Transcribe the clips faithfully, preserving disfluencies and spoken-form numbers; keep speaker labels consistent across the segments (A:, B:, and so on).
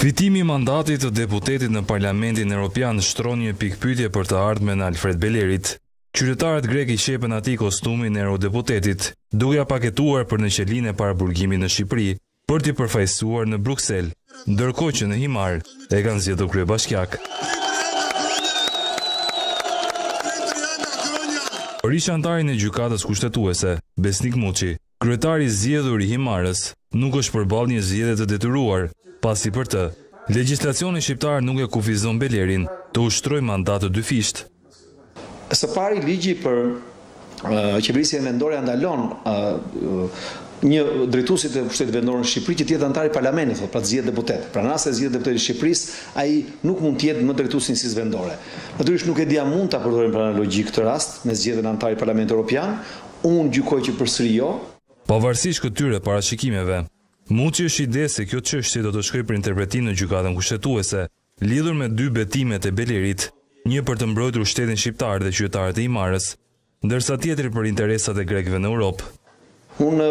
A: Fitimi i mandatit të deputetit në Parlamentin Evropian shtron një pikpyetje për të ardhmen e Alfred Belerit. Qytetarët grek i shepën atij kostumin e eurodeputetit, duke ja paketuar për në qelinë e paraburgimit në Shqipëri, për t'i përfaqësuar në Bruksel, ndërkohë që në Himar e kanë zgjedhur kryebashkiak. Për ish antarin e gjykatës kushtetuese, Besnik Muçi, kryetari i zgjedhur i Himarës, nuk është përballë një zgjedhje të detyruar, pasi për të, legjislacioni shqiptar nuk e kufizon Belerin të ushtrojë mandat të dyfisht.
B: Së pari, ligji për uh, qeverisjen vendore ndalon uh, një drejtuesi të pushtetit vendor në Shqipëri që të jetë antar i parlamentit, thotë, pra të zgjedhë deputet. Pra në rast se zgjedhë deputeti i Shqipërisë, ai nuk mund të jetë më drejtues i njësisë vendore. Natyrisht nuk e di a mund ta përdorim për analogji këtë rast me zgjedhjen e antarit të Parlamentit Evropian. Unë gjykoj që përsëri jo.
A: Pavarësisht këtyre parashikimeve, Muçi është ide se kjo çështje do të shkojë për interpretim në gjykatën kushtetuese, lidhur me dy betimet e Belerit, një për të mbrojtur shtetin shqiptar dhe qytetarët e Himarës, ndërsa tjetri për interesat e grekëve në Europë.
B: Unë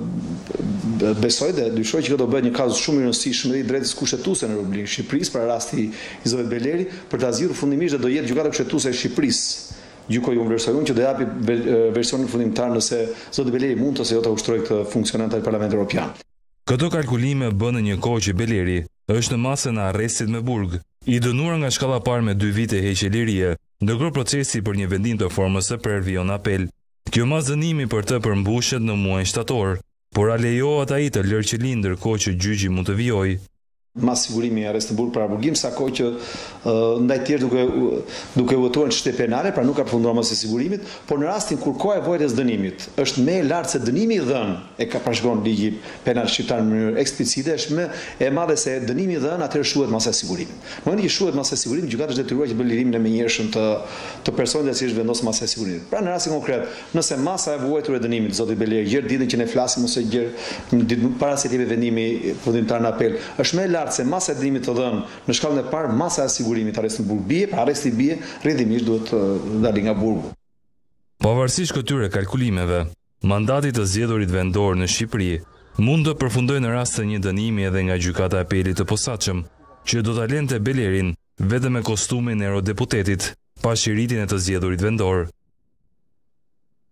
B: besoj dhe dyshoj që kjo do bëhet një kaz shumë i rëndësishëm dhe i drejtës kushtetuese në Republikën e Shqipërisë për rasti i zotit Beleri, për ta zgjidhur fundimisht dhe do jetë gjykata kushtetuese e Shqipërisë. Gjykoj unë vlerësoj unë që do japi versionin fundimtar nëse zoti Beleri mund ose jo ta ushtrojë këtë funksion antar i Parlamentit Evropian.
A: Këto kalkulime bën në një kohë që Beleri është në masën e arrestit me burg, i dënuar nga shkalla parë me dy vite heqje lirie, ndërkohë procesi për një vendim të formës së prerë vijon apel. Kjo masdënimi për të përmbushet në muajin shtator, por a lejohet ai të lërë qelin ndërkohë që gjyqi mund të vijojë?
B: Mas sigurimi i arrestit burg për burgim, sa kohë që uh, ndaj tjerë duke duke votuar në çështje penale, pra nuk ka përfunduar mos e sigurimit, por në rastin kur koha e vojtës dënimit është më e lartë se dënimi i dhënë, e ka parashikon ligji penal shqiptar në mënyrë eksplicite, është më e madhe se dënimi i dhënë, atëherë shuhet masa e sigurimit. Në momentin që shuhet masa e sigurimit, gjykata është detyruar që bëjë lirimin e menjëhershëm të të personit që është vendosur masa e sigurimit. Pra në rastin konkret, nëse masa e vojtur e dënimit zoti Beleri gjerë ditën që ne flasim ose gjerë një ditë para se të jepet vendimi fundimtar në apel, është më e lartë se masa e dënimit të dhënë në shkallën e parë, masa e sigurimit arresti në burg bie, pra arresti bie, rrjedhimisht duhet të dalë nga burgu.
A: Pavarësisht këtyre kalkulimeve, mandati të zgjedhurit vendor në Shqipëri mund të përfundojë në rast të një dënimi edhe nga gjykata e apelit të posaçëm, që do ta lente Belerin vetëm me kostumin e eurodeputetit, pa shiritin e të zgjedhurit vendor.